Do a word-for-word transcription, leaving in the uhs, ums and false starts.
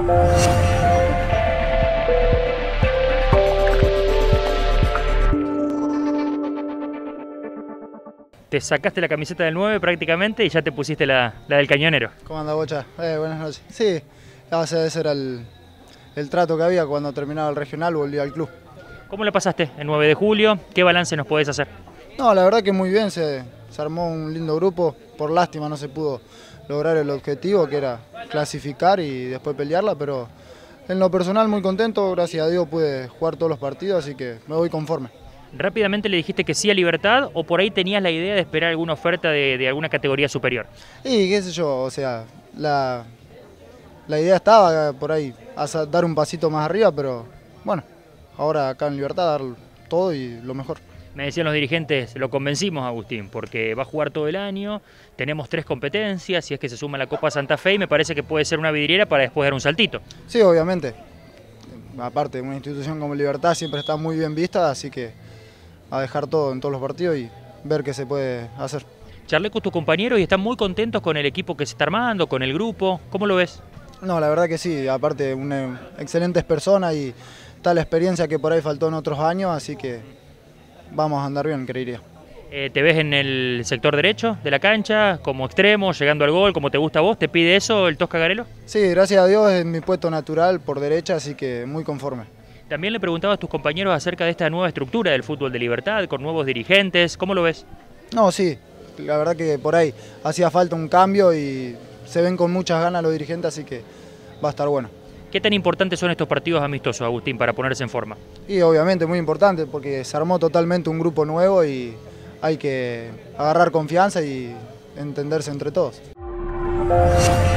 Te sacaste la camiseta del nueve prácticamente y ya te pusiste la, la del cañonero. ¿Cómo anda, Bocha? Eh, buenas noches. Sí, ese era el, el trato que había cuando terminaba el regional, volví al club. ¿Cómo le pasaste el nueve de julio? ¿Qué balance nos podés hacer? No, la verdad que muy bien, se, se armó un lindo grupo. Por lástima no se pudo lograr el objetivo, que era clasificar y después pelearla, pero en lo personal muy contento, gracias a Dios pude jugar todos los partidos, así que me voy conforme. ¿Rápidamente le dijiste que sí a Libertad o por ahí tenías la idea de esperar alguna oferta de, de alguna categoría superior? Y qué sé yo, o sea, la, la idea estaba por ahí, dar un pasito más arriba, pero bueno, ahora acá en Libertad dar todo y lo mejor. Me decían los dirigentes, lo convencimos, Agustín, porque va a jugar todo el año, tenemos tres competencias, si es que se suma la Copa Santa Fe y me parece que puede ser una vidriera para después dar un saltito. Sí, obviamente. Aparte, una institución como Libertad siempre está muy bien vista, así que a dejar todo en todos los partidos y ver qué se puede hacer. Charlé con tus compañeros y están muy contentos con el equipo que se está armando, con el grupo. ¿Cómo lo ves? No, la verdad que sí, aparte, una, excelentes personas y tal experiencia que por ahí faltó en otros años, así que vamos a andar bien, creería. Eh, ¿Te ves en el sector derecho de la cancha, como extremo, llegando al gol, como te gusta a vos? ¿Te pide eso el Tosca Garelo? Sí, gracias a Dios es mi puesto natural por derecha, así que muy conforme. También le preguntaba a tus compañeros acerca de esta nueva estructura del fútbol de Libertad, con nuevos dirigentes. ¿Cómo lo ves? No, sí, la verdad que por ahí hacía falta un cambio y se ven con muchas ganas los dirigentes, así que va a estar bueno. ¿Qué tan importantes son estos partidos amistosos, Agustín, para ponerse en forma? Y obviamente muy importante porque se armó totalmente un grupo nuevo y hay que agarrar confianza y entenderse entre todos.